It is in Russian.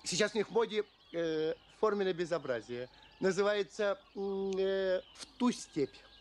Сейчас у них в моде форменное безобразие. Называется «в ту степь».